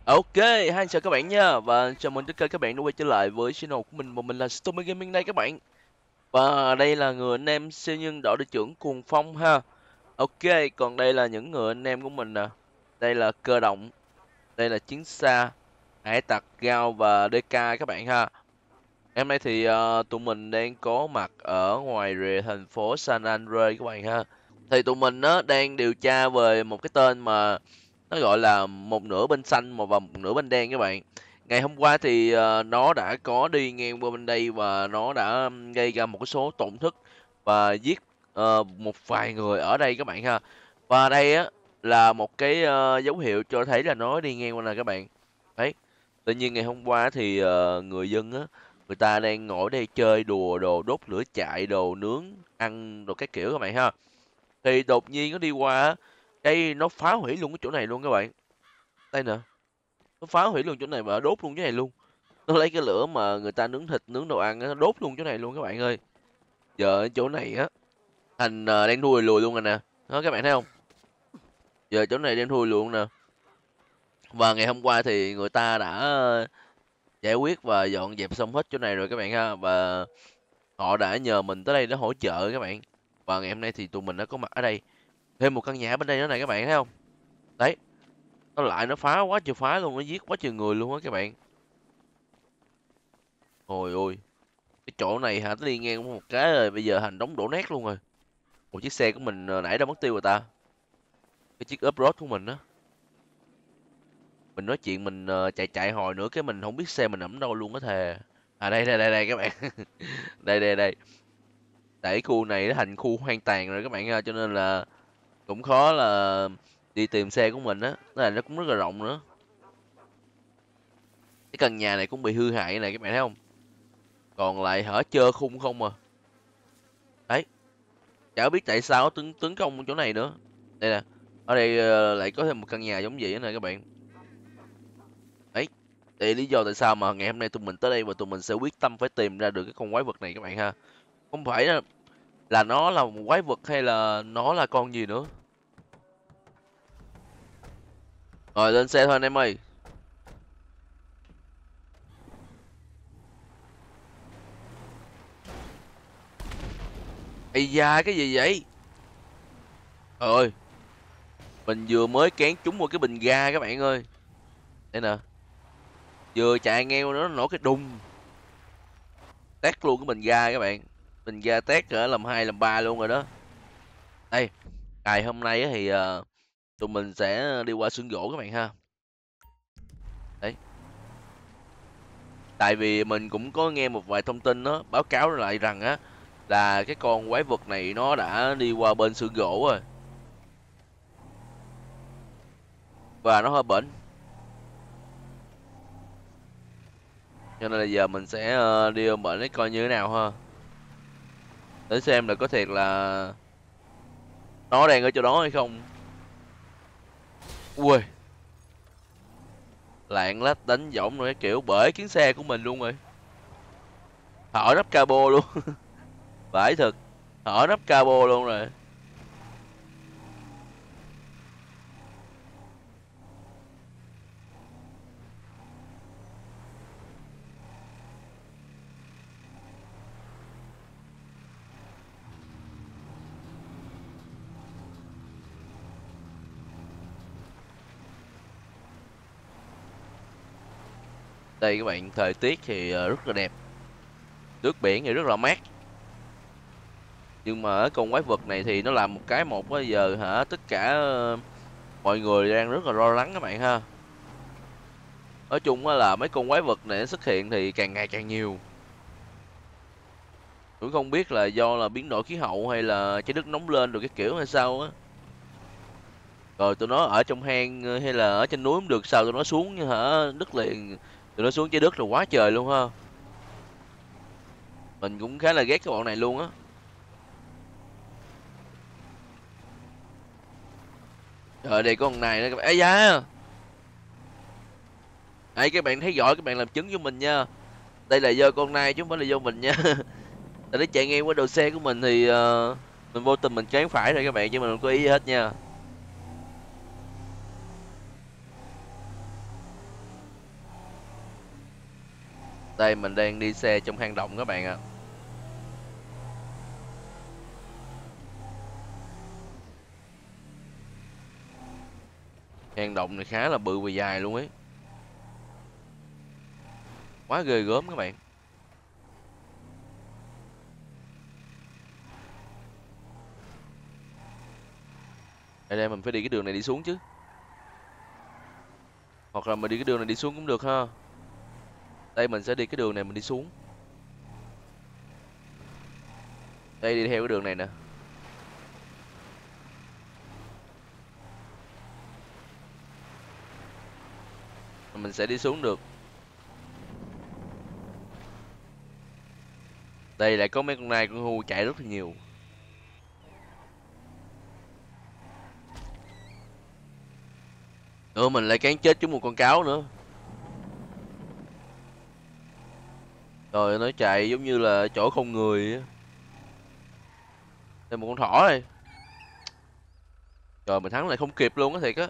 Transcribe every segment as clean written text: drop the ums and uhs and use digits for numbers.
Ok, hi chào các bạn nha và chào mừng tất cả các bạn đã quay trở lại với channel của mình và mình là Stormy Gaming đây các bạn. Và đây là người anh em siêu nhân đội đội trưởng Cuồng Phong ha. Ok, còn đây là những người anh em của mình nè. Đây là Cơ Động, đây là Chiến Xa, Hải Tặc, Gao và DK các bạn ha. Hôm nay thì tụi mình đang có mặt ở ngoài rìa thành phố San Andreas các bạn ha. Thì tụi mình á đang điều tra về một cái tên mà nó gọi là một nửa bên xanh và một nửa bên đen các bạn. Ngày hôm qua thì nó đã có đi ngang qua bên đây và nó đã gây ra một cái số tổn thất và giết một vài người ở đây các bạn ha. Và đây á là một cái dấu hiệu cho thấy là nó đi ngang qua này các bạn. Đấy. Tự nhiên ngày hôm qua thì người dân á, người ta đang ngồi ở đây chơi đùa đồ đốt lửa chạy đồ nướng ăn đồ các kiểu các bạn ha. Thì đột nhiên nó đi qua á, cái nó phá hủy luôn cái chỗ này luôn các bạn. Đây nè, nó phá hủy luôn chỗ này và đốt luôn chỗ này luôn. Nó lấy cái lửa mà người ta nướng thịt, nướng đồ ăn á, nó đốt luôn chỗ này luôn các bạn ơi. Giờ chỗ này á thành đang thui lùi luôn rồi nè. Đó các bạn thấy không? Giờ chỗ này đang thui luôn nè. Và ngày hôm qua thì người ta đã giải quyết và dọn dẹp xong hết chỗ này rồi các bạn ha. Và họ đã nhờ mình tới đây để hỗ trợ các bạn. Và ngày hôm nay thì tụi mình đã có mặt ở đây. Thêm một căn nhà bên đây nữa này các bạn thấy không? Đấy, nó phá quá trời phá luôn, nó giết quá trời người luôn á các bạn. Ôi ôi, cái chỗ này hả, nó đi ngang một cái rồi bây giờ thành đống đổ nát luôn rồi. Một chiếc xe của mình nãy đã mất tiêu rồi ta. Cái chiếc off-road của mình á. Mình nói chuyện mình chạy chạy hồi nữa cái mình không biết xe mình nằm đâu luôn á thề. À đây các bạn. Đây. Tại khu này nó thành khu hoang tàn rồi các bạn ha, cho nên là cũng khó là đi tìm xe của mình á. Nó cũng rất là rộng nữa. Cái căn nhà này cũng bị hư hại này các bạn thấy không? Còn lại hở trơ khung không à. Đấy, chả biết tại sao nó tấn công chỗ này nữa. Đây nè, ở đây lại có thêm một căn nhà giống vậy nè các bạn. Đấy, đây là lý do tại sao mà ngày hôm nay tụi mình tới đây và tụi mình sẽ quyết tâm phải tìm ra được cái con quái vật này các bạn ha. Không phải là nó là một quái vật hay là nó là con gì nữa. Rồi lên xe thôi anh em ơi. Ây da, cái gì vậy? Trời ơi, mình vừa mới cán trúng một cái bình ga các bạn ơi. Đây nè, vừa chạy ngang qua nó nổ cái đùng. Tét luôn cái bình ga các bạn. Bình ga tét cỡ làm 2 làm 3 luôn rồi đó. Đây, ngày hôm nay thì tụi mình sẽ đi qua xưởng gỗ các bạn ha. Đấy, tại vì mình cũng có nghe một vài thông tin đó báo cáo lại rằng á là cái con quái vật này nó đã đi qua bên xưởng gỗ rồi và nó hơi bệnh. Cho nên là giờ mình sẽ đi ôm bệnh để coi như thế nào ha. Để xem là có thiệt là nó đang ở chỗ đó hay không. Ui, lạng lách đánh võng rồi cái kiểu bể kiến xe của mình luôn rồi. Hở nắp cabo luôn. Vãi thực. Hở nắp cabo luôn rồi. Đây các bạn, thời tiết thì rất là đẹp. Nước biển thì rất là mát. Nhưng mà cái con quái vật này thì nó làm một cái một á, giờ hả tất cả mọi người đang rất là lo lắng các bạn ha. Nói chung á là mấy con quái vật này nó xuất hiện thì càng ngày càng nhiều. Cũng không biết là do là biến đổi khí hậu hay là trái đất nóng lên rồi cái kiểu hay sao á. Rồi tụi nó ở trong hang hay là ở trên núi cũng được, sao tụi nó xuống hả đất liền, tụi nó xuống trái đất là quá trời luôn ha. Mình cũng khá là ghét cái bọn này luôn á. Trời, đây có con này nữa các bạn. Ây da, đây các bạn thấy giỏi các bạn làm chứng cho mình nha. Đây là do con này chứ không phải là do mình nha. Tại nó chạy ngang qua đầu xe của mình thì mình vô tình mình cán phải rồi các bạn, chứ mình không có ý gì hết nha. Đây mình đang đi xe trong hang động các bạn ạ. Hang động này khá là bự và dài luôn ấy. Quá ghê gớm các bạn. Đây mình phải đi cái đường này đi xuống chứ. Hoặc là mình đi cái đường này đi xuống cũng được ha. Đây mình sẽ đi cái đường này mình đi xuống. Đây đi theo cái đường này nè. Mình sẽ đi xuống được. Đây lại có mấy con nai con hươu chạy rất là nhiều. Mình lại cán chết chúng một con cáo nữa. Rồi nó chạy giống như là chỗ không người á. Đây một con thỏ đây. Trời mình thắng lại không kịp luôn á thiệt á.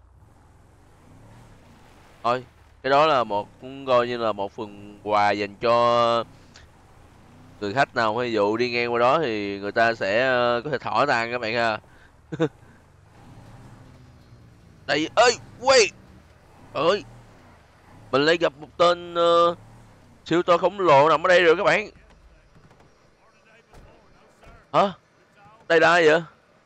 Thôi, cái đó là cũng coi như là một phần quà dành cho người khách nào ví dụ đi ngang qua đó thì người ta sẽ có thể thỏ tan các bạn ha. Đây ơi, quay. Ơi. Mình lại gặp một tên siêu to khổng lồ nằm ở đây rồi các bạn. Hả? Đây là ai vậy?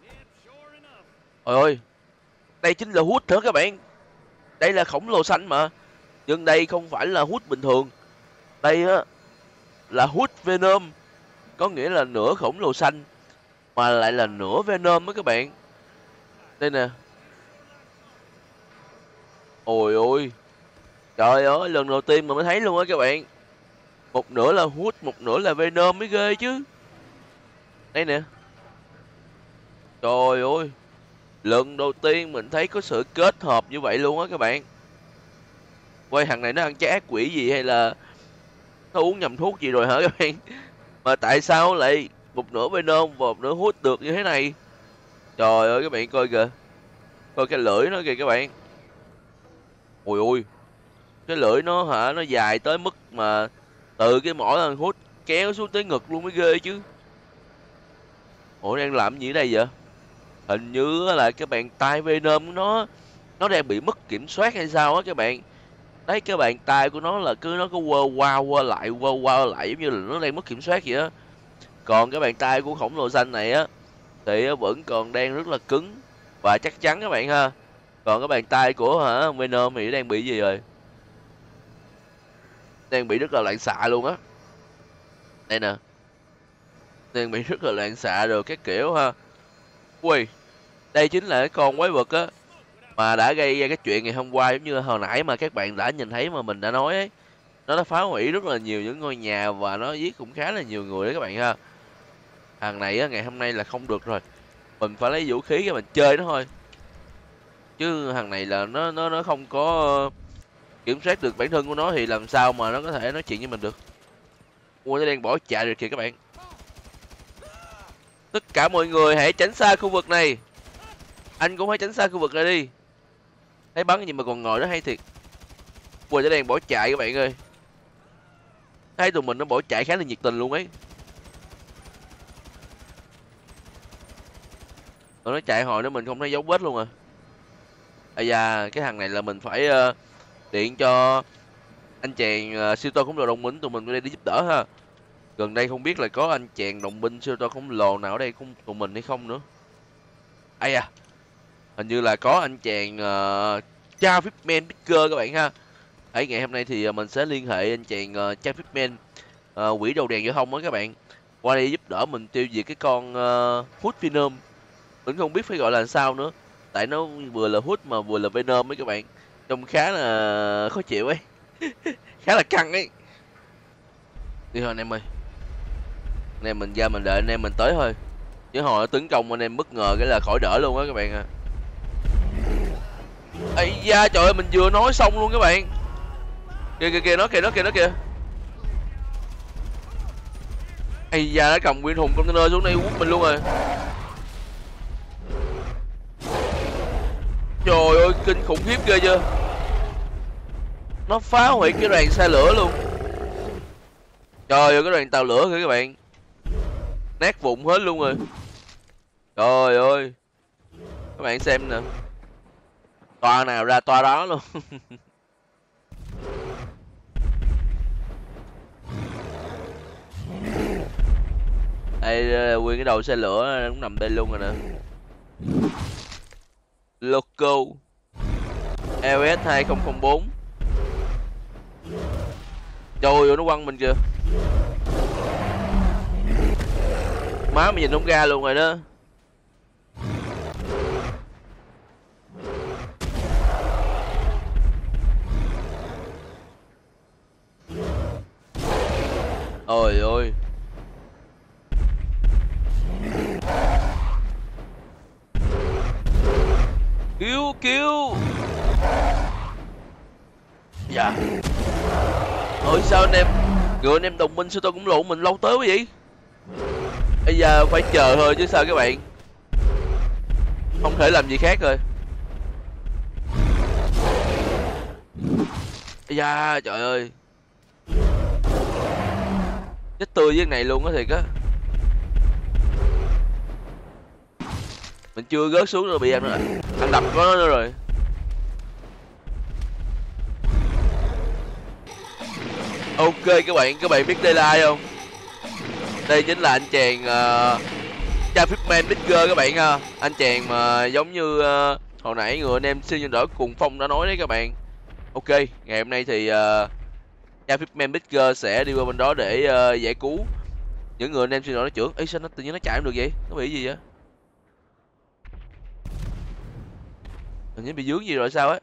Ôi ơi. Đây chính là Hút hả các bạn? Đây là khổng lồ xanh mà. Nhưng đây không phải là Hút bình thường. Đây á là Hút Venom. Có nghĩa là nửa khổng lồ xanh mà lại là nửa Venom đó các bạn. Đây nè. Ôi ôi. Trời ơi, lần đầu tiên mà mới thấy luôn á các bạn. Một nửa là Hút, một nửa là Venom mới ghê chứ. Đây nè. Trời ơi. Lần đầu tiên mình thấy có sự kết hợp như vậy luôn á các bạn. Quay thằng này nó ăn trái ác quỷ gì hay là nó uống nhầm thuốc gì rồi hả các bạn? Mà tại sao lại một nửa Venom và một nửa Hút được như thế này? Trời ơi các bạn coi kìa. Coi cái lưỡi nó kìa các bạn. Ôi ôi. Cái lưỡi nó hả, nó dài tới mức mà từ cái mỏ thằng Hút kéo xuống tới ngực luôn mới ghê chứ. Ủa đang làm gì ở đây vậy? Hình như là cái bàn tay Venom nó đang bị mất kiểm soát hay sao á các bạn. Đấy cái bàn tay của nó là cứ nó có quơ qua lại giống như là nó đang mất kiểm soát vậy á. Còn cái bàn tay của khổng lồ xanh này á thì vẫn còn đang rất là cứng và chắc chắn các bạn ha. Còn cái bàn tay của Venom thì đang bị gì rồi? Đang bị rất là loạn xạ luôn á. Đây nè. Đang bị rất là loạn xạ rồi cái kiểu ha. Ui, đây chính là cái con quái vật á mà đã gây ra cái chuyện ngày hôm qua giống như hồi nãy mà các bạn đã nhìn thấy mà mình đã nói ấy. Nó đã phá hủy rất là nhiều những ngôi nhà và nó giết cũng khá là nhiều người đấy các bạn ha. Thằng này á ngày hôm nay là không được rồi. Mình phải lấy vũ khí để mình chơi nó thôi. Chứ thằng này là nó không có kiểm soát được bản thân của nó thì làm sao mà nó có thể nói chuyện với mình được. Ui nó đang bỏ chạy rồi kìa các bạn. Tất cả mọi người hãy tránh xa khu vực này. Anh cũng hãy tránh xa khu vực này đi. Thấy bắn gì mà còn ngồi đó hay thiệt. Ui nó đang bỏ chạy các bạn ơi. Thấy tụi mình nó bỏ chạy khá là nhiệt tình luôn ấy. Tụi nó chạy hồi nữa mình không thấy dấu vết luôn à. Ây da cái thằng này là mình phải điện cho anh chàng siêu to khổng lồ đồng minh tụi mình đây đi giúp đỡ ha. Gần đây không biết là có anh chàng đồng binh siêu to khổng lồ nào ở đây không tụi mình hay không nữa. Ây da. Hình như là có anh chàng Chavip Man Picker các bạn ha. Ấy ngày hôm nay thì mình sẽ liên hệ anh chàng Chavip Man quỷ đầu đèn giao thông á các bạn. Qua đây giúp đỡ mình tiêu diệt cái con Hút Venom. Mình không biết phải gọi là sao nữa. Tại nó vừa là Hút mà vừa là Venom ấy các bạn. Trông khá là khó chịu ấy. Khá là căng ấy. Đi thôi anh em ơi. Anh em mình ra mình đợi anh em mình tới thôi. Chứ hồi nó tấn công anh em bất ngờ cái là khỏi đỡ luôn á các bạn à. Ây da trời ơi mình vừa nói xong luôn các bạn. Kìa kìa kìa nó kìa nó kìa nó kìa. Ây da nó cầm nguyên thùng container xuống đây quất mình luôn rồi. Trời ơi kinh khủng khiếp ghê chưa. Nó phá hủy cái đoàn xe lửa luôn. Trời ơi, cái đoàn tàu lửa kìa các bạn. Nát vụn hết luôn rồi. Trời ơi, các bạn xem nè. Toa nào ra toa đó luôn. Đây, nguyên cái đầu xe lửa cũng nằm đây luôn rồi nè. Loco LS 2004. Trời ơi, nó quăng mình kìa. Má mình nhìn không ra luôn rồi đó. Ôi ôi. Cứu cứu. Dạ. Ôi sao anh em, người anh em đồng minh sao tôi cũng lộn mình lâu tới quá vậy. Bây giờ phải chờ thôi chứ sao các bạn. Không thể làm gì khác rồi. Da trời ơi. Chết tươi với cái này luôn á thiệt á. Mình chưa rớt xuống rồi bị anh đập có nó nữa rồi. Ok các bạn biết đây là ai không? Đây chính là anh chàng Trafficman Bigger các bạn ha. Anh chàng mà giống như hồi nãy người anh em siêu nhân đổi cùng Phong đã nói đấy các bạn. Ok, ngày hôm nay thì Trafficman Bigger sẽ đi qua bên đó để giải cứu những người anh em siêu nhân đổi trưởng. Ê sao nó tự nhiên nó chạy không được vậy? Nó bị gì vậy? Hình như bị dướng gì rồi sao á?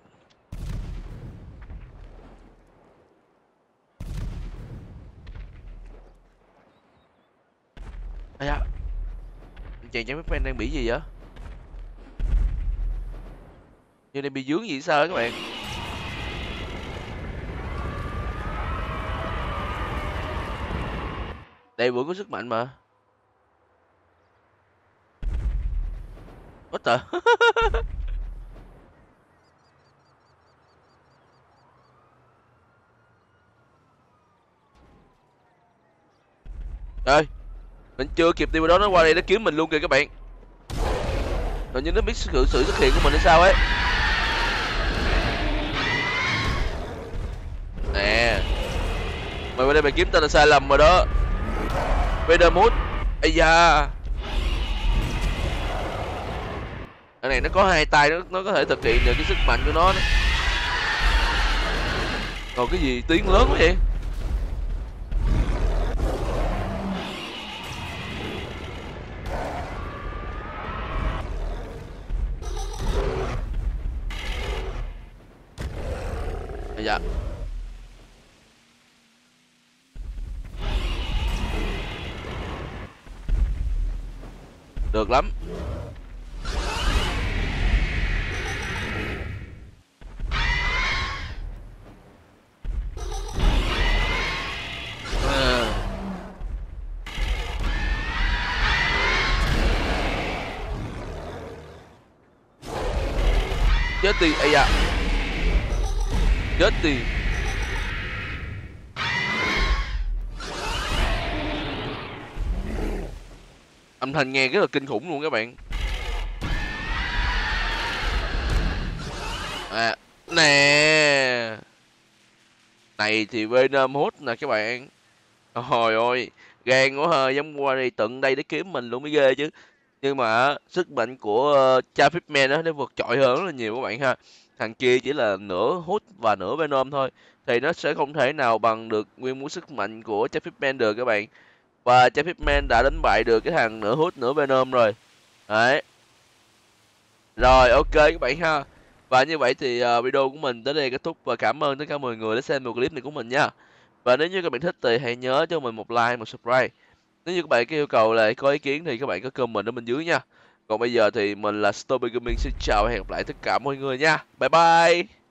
Ây da, anh chàng Trafficman đang bị gì vậy? Như đang bị dướng gì sao á các bạn? Đây vẫn có sức mạnh mà. What the? Ơi, mình chưa kịp đi vào đó nó qua đây nó kiếm mình luôn kìa các bạn. Hình như nó biết sự xuất hiện của mình hay sao ấy. Nè, mày qua đây mày kiếm tao là sai lầm rồi đó. Venomous. Ây da. Cái này nó có hai tay, nó có thể thực hiện được cái sức mạnh của nó. Còn cái gì tiếng lớn quá vậy? Ây da. Được lắm. À. Chết đi, ây da. Chết đi. Âm thanh nghe rất là kinh khủng luôn các bạn. À, nè. Này thì Venomous nè các bạn. Trời ơi, gan quá ha, dám qua đây tận đây để kiếm mình luôn mới ghê chứ. Nhưng mà sức mạnh của Trafficman á nó vượt trội hơn rất là nhiều các bạn ha. Thằng kia chỉ là nửa hút và nửa Venom thôi, thì nó sẽ không thể nào bằng được nguyên múi sức mạnh của Trafficman được các bạn. Và Trafficman đã đánh bại được cái thằng nửa hút nửa Venom rồi. Đấy. Rồi ok các bạn ha. Và như vậy thì video của mình tới đây kết thúc, và cảm ơn tất cả mọi người đã xem được clip này của mình nha. Và nếu như các bạn thích thì hãy nhớ cho mình một like, một subscribe. Nếu như các bạn có yêu cầu là có ý kiến thì các bạn có comment ở bên dưới nha. Còn bây giờ thì mình là Stomy Gaming, xin chào và hẹn gặp lại tất cả mọi người nha. Bye bye.